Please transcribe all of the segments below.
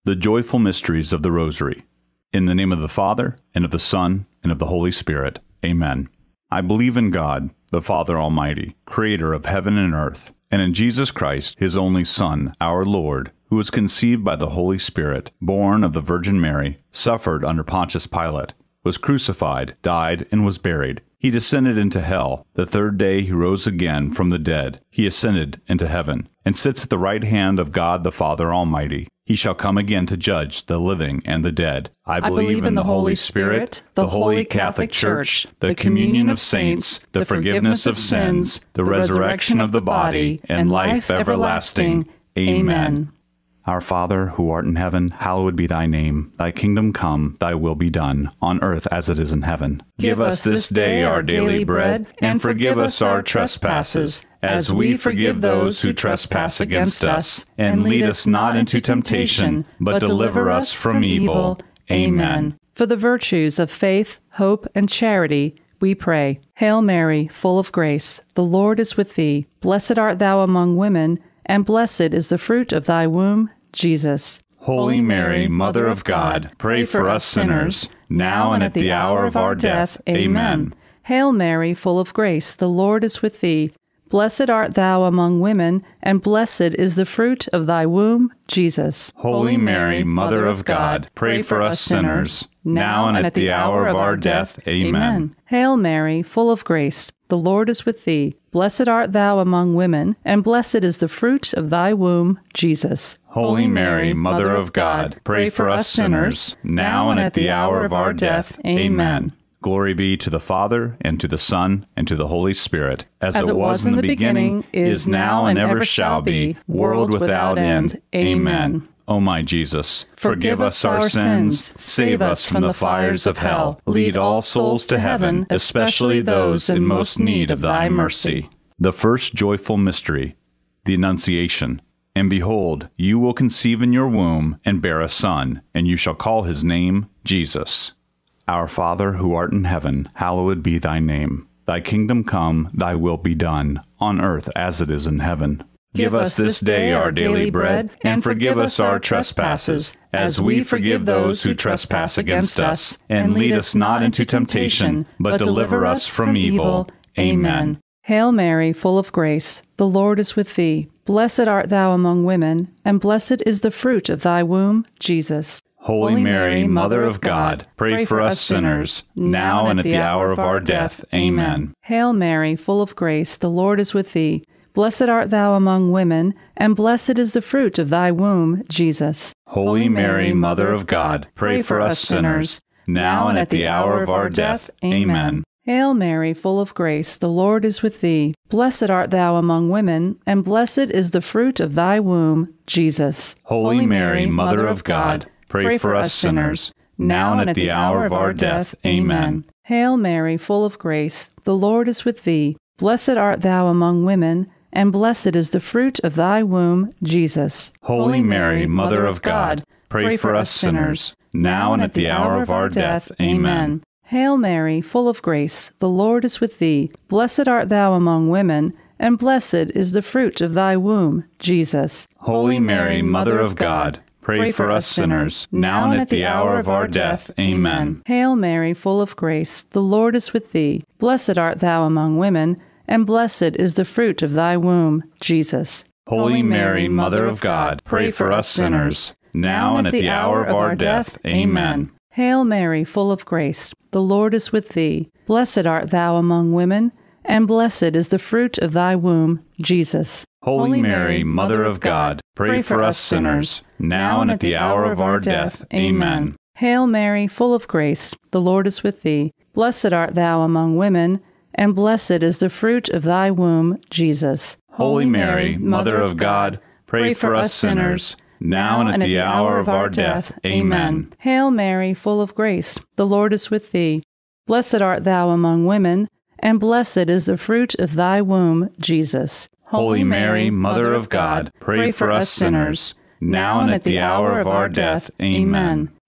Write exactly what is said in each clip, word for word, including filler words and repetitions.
The joyful mysteries of the Rosary. In the name of the Father, and of the Son, and of the Holy Spirit. Amen. I believe in God, the Father Almighty, creator of heaven and earth, and in Jesus Christ, his only Son, our Lord, who was conceived by the Holy Spirit, born of the Virgin Mary, suffered under Pontius Pilate, was crucified, died, and was buried. He descended into hell. The third day he rose again from the dead. He ascended into heaven, and sits at the right hand of God the Father Almighty. He shall come again to judge the living and the dead. I believe, I believe in the Holy Spirit, the Holy Catholic Church, the communion of saints, the forgiveness of sins, the resurrection of the body, and life everlasting. Amen. Our Father, who art in heaven, hallowed be thy name. Thy kingdom come, thy will be done, on earth as it is in heaven. Give us this day our daily bread, and forgive us our trespasses, as we forgive those who trespass against us. And lead us not into temptation, but deliver us from evil. Amen. For the virtues of faith, hope, and charity, we pray. Hail Mary, full of grace, the Lord is with thee. Blessed art thou among women, and blessed is the fruit of thy womb, Jesus. Holy Mary, Mother of God, pray for us sinners, now and at the hour of our death. Amen. Hail Mary, full of grace, the Lord is with thee. Blessed art thou among women, and blessed is the fruit of thy womb, Jesus. Holy Mary, Mother of God, pray for us sinners, now and at the hour of our death. Amen. Hail Mary, full of grace, the Lord is with thee. Blessed art thou among women, and blessed is the fruit of thy womb, Jesus. Holy Mary, Mother of God, pray for us sinners, now and at the hour of our death. Amen. Glory be to the Father, and to the Son, and to the Holy Spirit, as, as it was in the beginning, is now, and ever shall be, world without end. Amen. O my Jesus, forgive us our sins, save us from the fires of hell, lead all souls to heaven, especially those in most need of thy mercy. The first joyful mystery, the Annunciation. And behold, you will conceive in your womb, and bear a son, and you shall call his name Jesus. Our Father, who art in heaven, hallowed be thy name. Thy kingdom come, thy will be done, on earth as it is in heaven. Give us this day our daily bread, and forgive us our trespasses, as we forgive those who trespass against us. And lead us not into temptation, but deliver us from evil. Amen. Hail Mary, full of grace, the Lord is with thee. Blessed art thou among women, and blessed is the fruit of thy womb, Jesus. Holy Mary, Mother of God, pray for us sinners, now and at the hour of our death. Amen. Hail Mary, full of grace, the Lord is with thee. Blessed art thou among women, and blessed is the fruit of thy womb, Jesus. Holy Mary, Mother of God, pray for us sinners, now and at the hour of our death. Amen. Hail Mary, full of grace, the Lord is with thee. Blessed art thou among women, and blessed is the fruit of thy womb, Jesus. Holy Mary, Mother of God, pray for us sinners, now and at the hour of our death. Amen. Hail Mary, full of grace, the Lord is with thee. Blessed art thou among women, and blessed is the fruit of thy womb, Jesus. Holy Mary, Mother of God, pray for us sinners, now and at the hour of our death. Amen. Hail Mary, full of grace, the Lord is with thee. Blessed art thou among women, and blessed is the fruit of thy womb, Jesus. Holy Mary, Mother of God, pray for us sinners, now and at the hour of our death. Amen. Hail Mary, full of grace, the Lord is with thee. Blessed art thou among women, and blessed is the fruit of thy womb, Jesus. Holy Mary, Mother of God, pray for us sinners, now and at the hour of our death. Amen. Hail Mary, full of grace, the Lord is with thee. Blessed art thou among women, and blessed is the fruit of thy womb, Jesus. Holy Mary, Mother of God, pray for us sinners, now and at the hour of our death. Amen. Hail Mary, full of grace, the Lord is with thee. Blessed art thou among women, and blessed is the fruit of thy womb, Jesus. Holy Mary, Mother of God, pray for us sinners, now and at the hour of our death. Amen. Hail Mary, full of grace, the Lord is with thee. Blessed art thou among women, and blessed is the fruit of thy womb, Jesus. Holy Mary, Mother of God, pray for us sinners, now and at the hour of our death. Amen.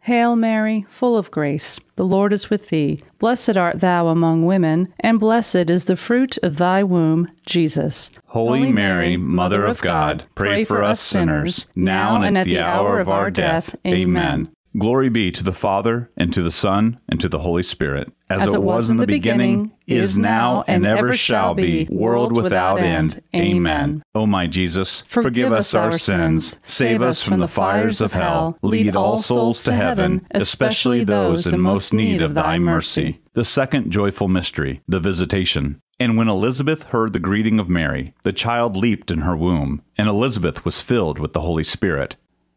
Hail Mary, full of grace, the Lord is with thee. Blessed art thou among women, and blessed is the fruit of thy womb, Jesus. Holy Mary, Mother of God, pray for us sinners, now and at the hour of our death. Amen. Glory be to the Father, and to the Son, and to the Holy Spirit, as, as it was in the beginning, is now, and ever shall be, world without end. Amen. O my Jesus, forgive us our sins, save us from the fires of hell, lead all souls to heaven, especially those in most need of thy mercy. The second joyful mystery, the Visitation. And when Elizabeth heard the greeting of Mary, the child leaped in her womb, and Elizabeth was filled with the Holy Spirit.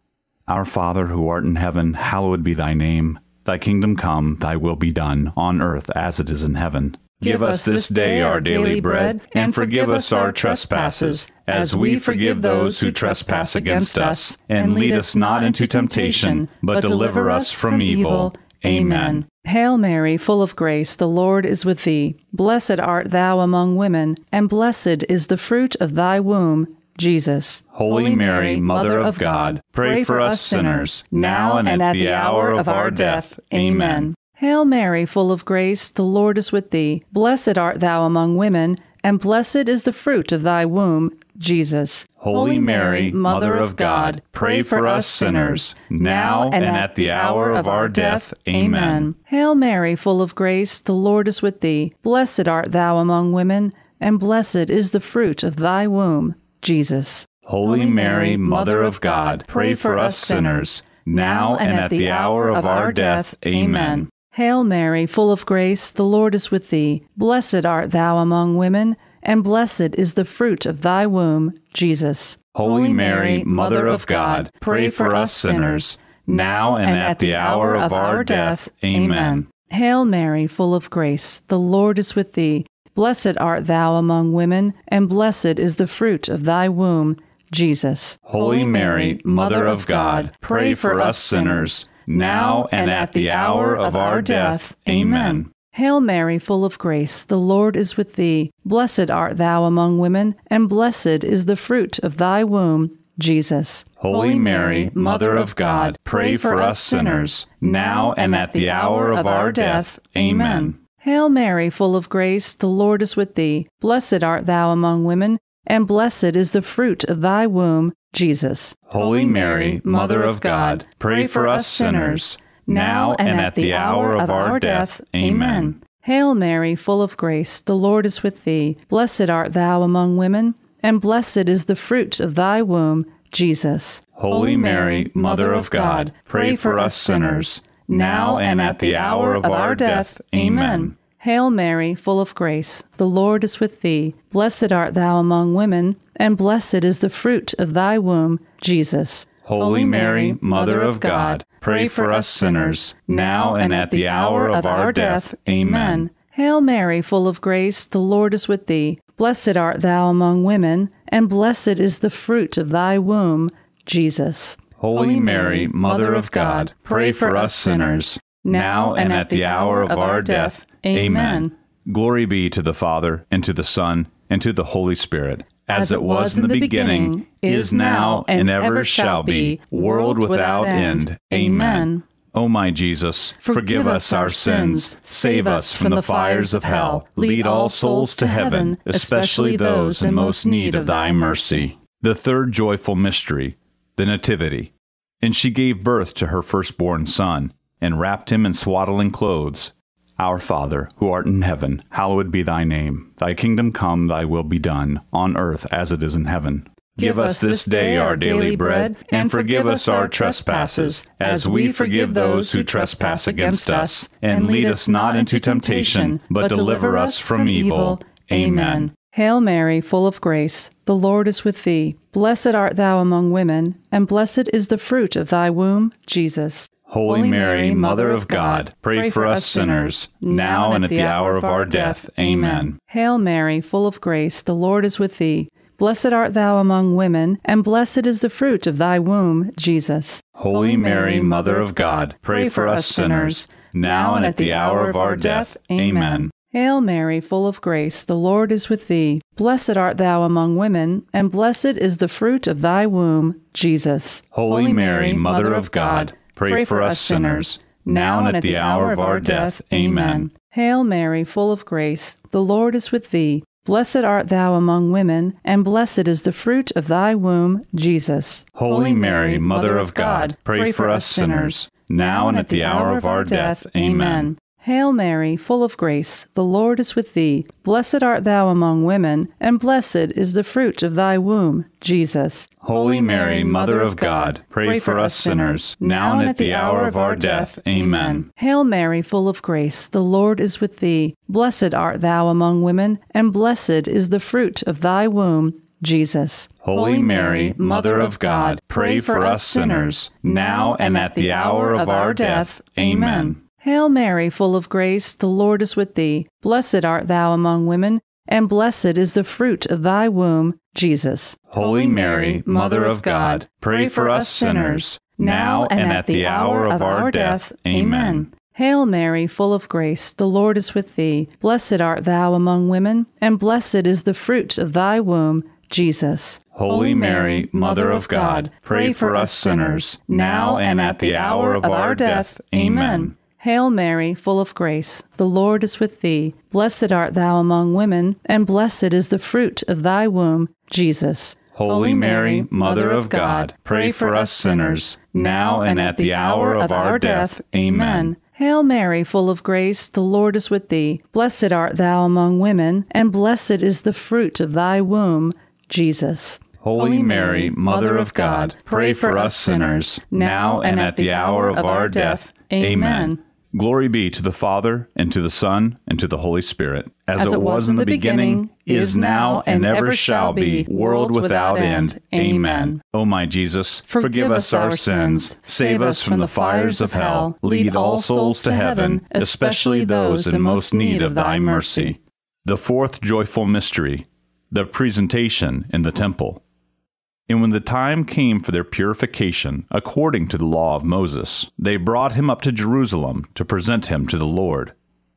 Our Father, who art in heaven, hallowed be thy name. Thy kingdom come, thy will be done, on earth as it is in heaven. Give us this day our daily bread, and forgive us our trespasses, as we forgive those who trespass against us. And lead us not into temptation, but deliver us from evil. Amen. Hail Mary, full of grace, the Lord is with thee. Blessed art thou among women, and blessed is the fruit of thy womb, Jesus. Holy Mary, Mother of God, pray for us sinners, now and at the hour of our death. Amen. Hail Mary, full of grace, the Lord is with thee. Blessed art thou among women, and blessed is the fruit of thy womb, Jesus. Holy Mary, Mother of God, pray for us sinners, now and at the hour of our death. Amen. Hail Mary, full of grace, the Lord is with thee. Blessed art thou among women, and blessed is the fruit of thy womb, Jesus. Holy Mary, Mother of God, pray for us sinners, now and at the hour of our death. Amen. Hail Mary, full of grace, the Lord is with thee. Blessed art thou among women, and blessed is the fruit of thy womb, Jesus. Holy Mary, Mother of God, pray for us sinners, now and at the hour of our death. Amen. Hail Mary, full of grace, the Lord is with thee. Blessed art thou among women, and blessed is the fruit of thy womb, Jesus. Holy Mary, Mother of God, pray for us sinners, now and at the hour of our death. Amen. Hail Mary, full of grace, the Lord is with thee. Blessed art thou among women, and blessed is the fruit of thy womb, Jesus. Holy Mary, Mother of God, pray for us sinners, now and at the hour of our death. Amen. Hail Mary, full of grace, the Lord is with thee. Blessed art thou among women, and blessed is the fruit of thy womb, Jesus. Holy Mary, Mother of God, pray for us sinners, now and at the hour of our death. Amen. Hail Mary, full of grace, the Lord is with thee. Blessed art thou among women, and blessed is the fruit of thy womb, Jesus. Holy Mary, Mother of God, pray for us sinners, now and at the hour of our death. Amen. Hail Mary, full of grace, the Lord is with thee. Blessed art thou among women, and blessed is the fruit of thy womb, Jesus. Holy Mary, Mother of God, pray for us sinners, now and at the hour of our death. Amen. Hail Mary, full of grace, the Lord is with thee. Blessed art thou among women, and blessed is the fruit of thy womb, Jesus. Holy Mary, Mother of God, pray for us sinners, now and at the hour of our death. Amen. Glory be to the Father, and to the Son, and to the Holy Spirit, as it was in the beginning, is now, and ever shall be, world without end. Amen. O my Jesus, forgive us our sins, save us from the fires of hell, lead all souls to heaven, especially those in most need of thy mercy. The third joyful mystery, the Nativity. And she gave birth to her firstborn son, and wrapped him in swaddling clothes. Our Father, who art in heaven, hallowed be thy name. Thy kingdom come, thy will be done, on earth as it is in heaven. Give us this day our daily bread, and forgive us our trespasses, as we forgive those who trespass against us. And lead us not into temptation, but deliver us from evil. Amen. Hail Mary, full of grace, the Lord is with thee. Blessed art thou among women, and blessed is the fruit of thy womb, Jesus. Holy Mary, Mother of God, pray for us sinners, now and at the hour of our death. Amen. Hail Mary, full of grace, the Lord is with thee. Blessed art thou among women, and blessed is the fruit of thy womb, Jesus. Holy Mary, Mother of God, pray for us sinners, now and at the hour of our death. Amen. Hail Mary, full of grace, the Lord is with thee. Blessed art thou among women, and blessed is the fruit of thy womb, Jesus. Holy Mary, Mother of God, pray for us sinners, now and at the hour of our death. Amen. Hail Mary, full of grace, the Lord is with thee. Blessed art thou among women, and blessed is the fruit of thy womb, Jesus. Holy Mary, Mother of God, pray for us sinners, now and at the hour of our death. Amen. Hail Mary, full of grace, the Lord is with thee. Blessed art thou among women, and blessed is the fruit of thy womb, Jesus. Holy Mary, Mother of God, pray for us sinners, now and at the hour of our death. Amen. Hail Mary, full of grace, the Lord is with thee. Blessed art thou among women, and blessed is the fruit of thy womb, Jesus. Holy Mary, Mother of God, pray for us sinners, now and at the hour of our death. Amen. Hail Mary, full of grace, the Lord is with thee. Blessed art thou among women, and blessed is the fruit of thy womb, Jesus. Holy Mary, Mother of God, pray for us sinners, now and at the hour of our death. Amen. Hail Mary, full of grace, the Lord is with thee. Blessed art thou among women, and blessed is the fruit of thy womb, Jesus. Holy Mary, Mother of God, pray for us sinners, now and at the hour of our death. Amen. Hail Mary, full of grace, the Lord is with thee. Blessed art thou among women, and blessed is the fruit of thy womb, Jesus. Holy Mary, Mother of God, pray for us sinners, now and at the hour of our death. Amen. Hail Mary, full of grace, the Lord is with thee. Blessed art thou among women, and blessed is the fruit of thy womb, Jesus. Holy Mary, Mother of God, pray for us sinners, now and at the hour of our death. Amen. Glory be to the Father, and to the Son, and to the Holy Spirit, as, as it was in the beginning, is now, and ever shall be, world without end. Amen. O my Jesus, forgive us our sins, save us from the fires of hell, lead all souls to heaven, especially those in most need of thy mercy. The fourth joyful mystery, the presentation in the temple. And when the time came for their purification, according to the law of Moses, they brought him up to Jerusalem to present him to the Lord.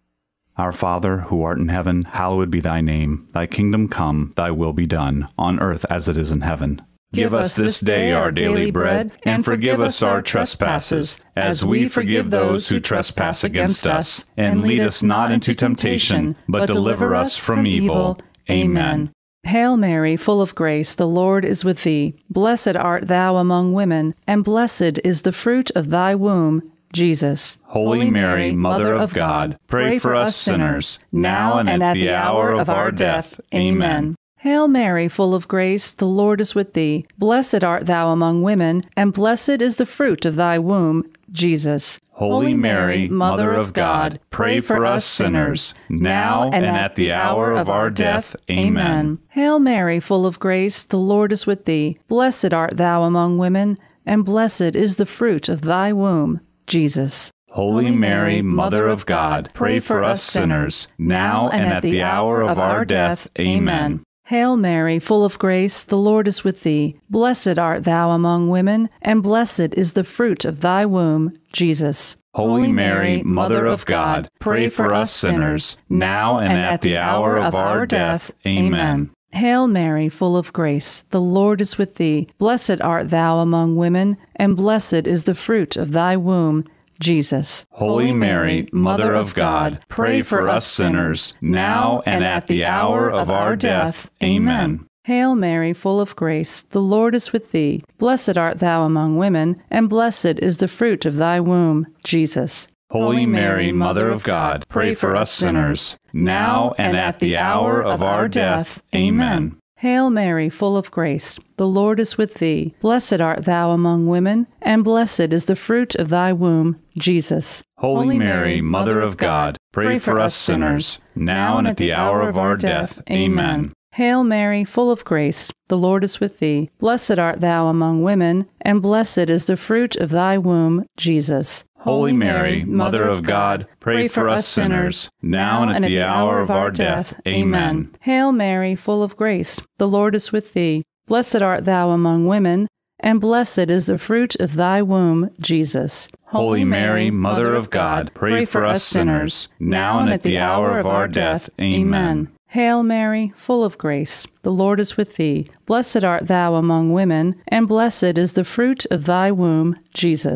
Our Father, who art in heaven, hallowed be thy name. Thy kingdom come, thy will be done, on earth as it is in heaven. Give us this day our daily bread, and forgive us our trespasses, as we forgive those who trespass against us. And lead us not into temptation, but deliver us from evil. Amen. Hail Mary, full of grace, the Lord is with thee. Blessed art thou among women, and blessed is the fruit of thy womb, Jesus. Holy Mary, Mother of God, pray for us sinners, now and at the hour of our death. Amen. Hail Mary, full of grace, the Lord is with thee. Blessed art thou among women, and blessed is the fruit of thy womb, Jesus. Holy Mary, Mother of God, pray for us sinners, now and at the hour of our death. Amen. Hail Mary, full of grace, the Lord is with thee. Blessed art thou among women, and blessed is the fruit of thy womb, Jesus. Holy Mary, Mother of God, pray for us sinners, now and at the hour of our death. Amen. Hail Mary, full of grace, the Lord is with thee. Blessed art thou among women, and blessed is the fruit of thy womb, Jesus. Holy Mary, Mother of God, pray for us sinners, now and at the hour of our death. Amen. Hail Mary, full of grace, the Lord is with thee. Blessed art thou among women, and blessed is the fruit of thy womb, Jesus. Holy Mary, Mother of God, pray for us sinners, now and at the hour of our death. Amen. Hail Mary, full of grace, the Lord is with thee. Blessed art thou among women, and blessed is the fruit of thy womb, Jesus. Holy Mary, Mother of God, pray for us sinners, now and at the hour of our death. Amen. Hail Mary, full of grace, the Lord is with thee. Blessed art thou among women, and blessed is the fruit of thy womb, Jesus. Holy Mary, Mother of God, pray for us sinners, now and at the hour of our death. Amen. Hail Mary, full of grace, the Lord is with thee. Blessed art thou among women, and blessed is the fruit of thy womb, Jesus. Holy Mary, Mother of God, pray for us sinners, now and at the hour of our death. Amen. Hail Mary, full of grace, the Lord is with thee. Blessed art thou among women, and blessed is the fruit of thy womb, Jesus. Holy Mary, Mother of God, pray for us sinners, now and at the hour of our death. Amen. Hail Mary, full of grace, the Lord is with thee. Blessed art thou among women, and blessed is the fruit of thy womb, Jesus.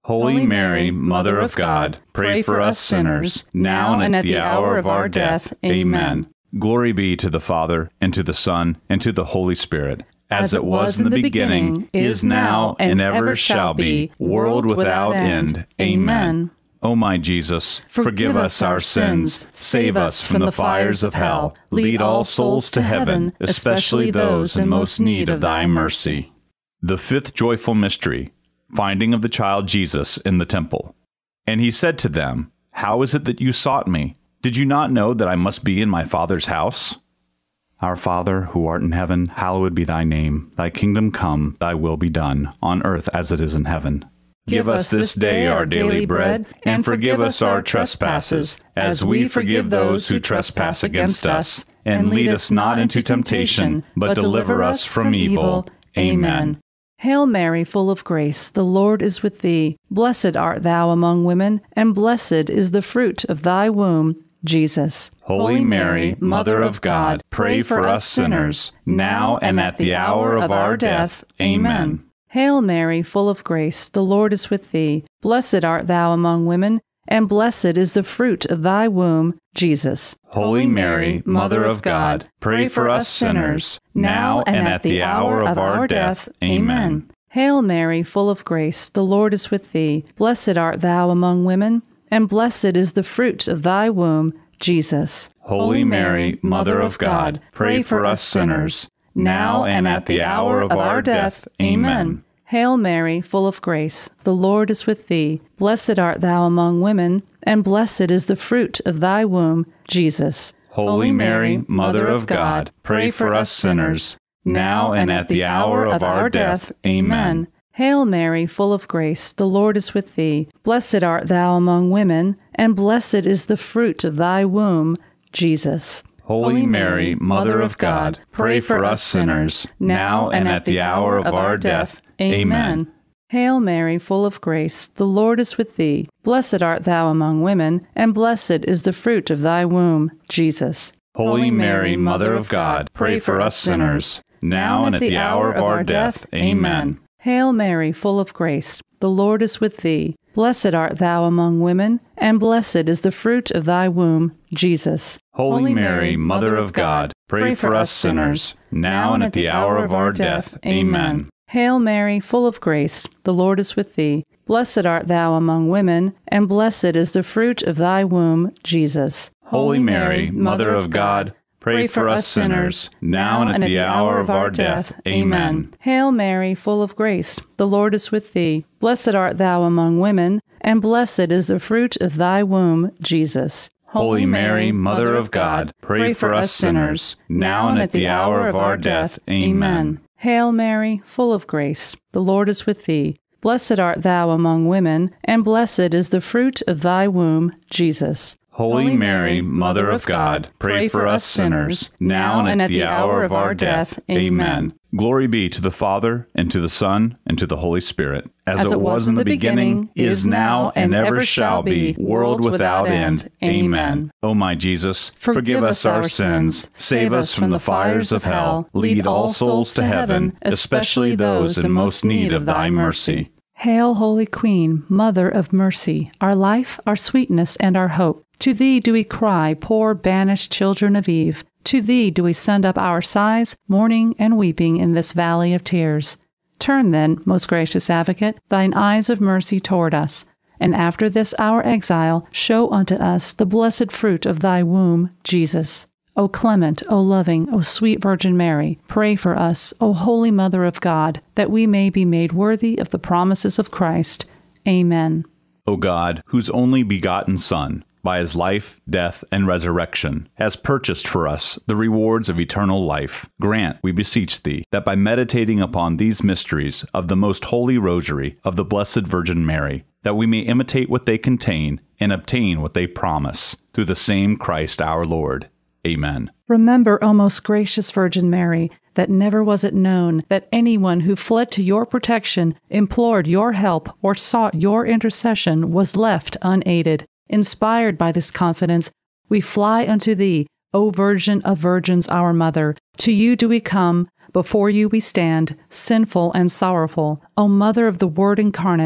Holy Mary, Mother of God, pray for us sinners, now and at the hour of our death. Amen. Glory be to the Father, and to the Son, and to the Holy Spirit, as it was in the beginning, is now, and ever shall be, world without end. Amen. O my Jesus, forgive us our sins, save us from the fires of hell, lead all souls to heaven, especially those in most need of thy mercy. The fifth joyful mystery, finding of the child Jesus in the temple. And he said to them, How is it that you sought me? Did you not know that I must be in my Father's house? Our Father, who art in heaven, hallowed be thy name. Thy kingdom come, thy will be done, on earth as it is in heaven. Give us this day our daily bread, and forgive us our trespasses, as we forgive those who trespass against us. And lead us not into temptation, but deliver us from evil. Amen. Hail Mary, full of grace, the Lord is with thee. Blessed art thou among women, and blessed is the fruit of thy womb, Jesus. Holy Mary, Mother of God, pray for us sinners, now and at the hour of our death. Amen. Hail Mary, full of grace, the Lord is with thee. Blessed art thou among women, and blessed is the fruit of thy womb, Jesus. Holy Mary, Mother of God, pray for us sinners, now and at the hour of our death. Amen. Hail Mary, full of grace, the Lord is with thee. Blessed art thou among women, and blessed is the fruit of thy womb, Jesus. Holy Mary, Mother of God, pray for us sinners, now and at the hour of our death. Amen. Hail Mary, full of grace, the Lord is with thee. Blessed art thou among women, and blessed is the fruit of thy womb, Jesus. Holy Mary, Mother of God, pray for us sinners, now and at the hour of our death. Amen. Hail Mary, full of grace, the Lord is with thee. Blessed art thou among women, and blessed is the fruit of thy womb, Jesus. Holy Mary, Mother of God, pray for us sinners, now and at the hour of our death. Amen. Hail Mary, full of grace, the Lord is with thee. Blessed art thou among women, and blessed is the fruit of thy womb, Jesus. Holy Mary, Mother of God, pray for us sinners, now and at the hour of our death. Amen. Hail Mary, full of grace, the Lord is with thee. Blessed art thou among women, and blessed is the fruit of thy womb, Jesus. Holy Mary, Mother of God, pray for us sinners, now and at the hour of our death. Amen. Hail Mary, full of grace, the Lord is with thee. Blessed art thou among women, and blessed is the fruit of thy womb, Jesus. Holy Mary, Mother of God, pray for us sinners, now and at the hour of our death. Amen. Hail Mary, full of grace, the Lord is with thee. Blessed art thou among women, and blessed is the fruit of thy womb, Jesus. Holy Mary, Mother of God, pray for us sinners, now and at the hour of our death. Amen. Hail Mary, full of grace, the Lord is with thee. Blessed art thou among women, and blessed is the fruit of thy womb, Jesus. Holy Mary, Mother of God, pray for us sinners, now and at the hour of our death. Amen. Glory be to the Father, and to the Son, and to the Holy Spirit, as, as it was in the beginning, is now, and ever shall be, world without end. Amen. O my Jesus, forgive us our sins, save us from the fires of hell, lead all souls to heaven, especially those in most need of thy mercy. Hail, Holy Queen, Mother of Mercy, our life, our sweetness, and our hope. To thee do we cry, poor banished children of Eve. To thee do we send up our sighs, mourning and weeping in this valley of tears. Turn then, most gracious Advocate, thine eyes of mercy toward us, and after this our exile, show unto us the blessed fruit of thy womb, Jesus. O clement, O loving, O sweet Virgin Mary, pray for us, O Holy Mother of God, that we may be made worthy of the promises of Christ. Amen. O God, whose only begotten Son, by his life, death, and resurrection, has purchased for us the rewards of eternal life, grant, we beseech thee, that by meditating upon these mysteries of the most holy Rosary of the Blessed Virgin Mary, that we may imitate what they contain and obtain what they promise, through the same Christ our Lord. Amen. Remember, O most gracious Virgin Mary, that never was it known that anyone who fled to your protection, implored your help, or sought your intercession was left unaided. Inspired by this confidence, we fly unto thee, O Virgin of Virgins, our Mother. To you do we come, before you we stand, sinful and sorrowful. O Mother of the Word incarnate,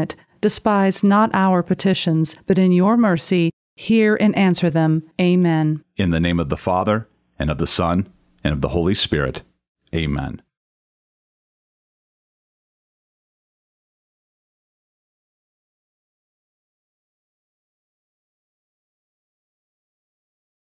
Despise not our petitions, but in your mercy hear and answer them. Amen. In the name of the Father, and of the Son, and of the Holy Spirit. Amen.